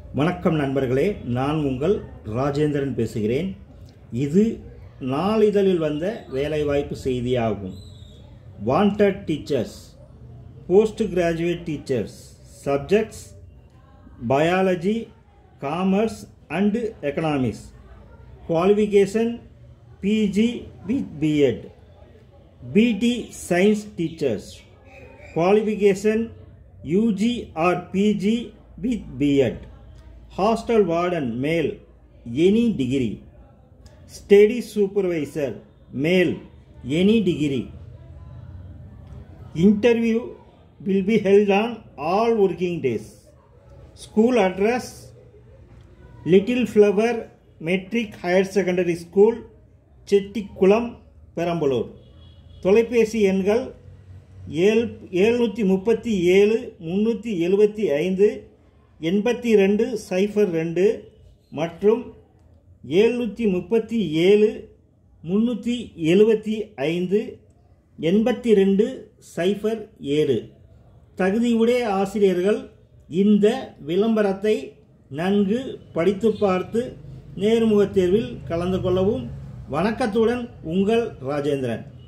வணக்கம் நண்பர்களே, நான் உங்கள் ராஜேந்திரன் பேசுகிறேன். இது நாளிதழில் வந்த வேலைவாய்ப்பு செய்தியாகும். Wanted teachers, post graduate teachers, subjects biology, commerce and economics, qualification PG with BEd. PT science teachers, qualification UG or PG with B.Ed. Hostel warden male, any degree. Study supervisor male, any degree. Interview will be held on all working days. School address: Little Flower Matric Higher Secondary School, Chettikulam, Perambalur. தொலைபேசி எண்கள் 737 375 8202 மற்றும் 737 375 8207. தகுதியுடைய ஆசிரியர்கள் இந்த விளம்பரத்தை நன்கு படித்து பார்த்து நேர்முகத் தேர்வில் கலந்து கொள்ளவும். வணக்கத்துடன் உங்கள் ராஜேந்திரன்.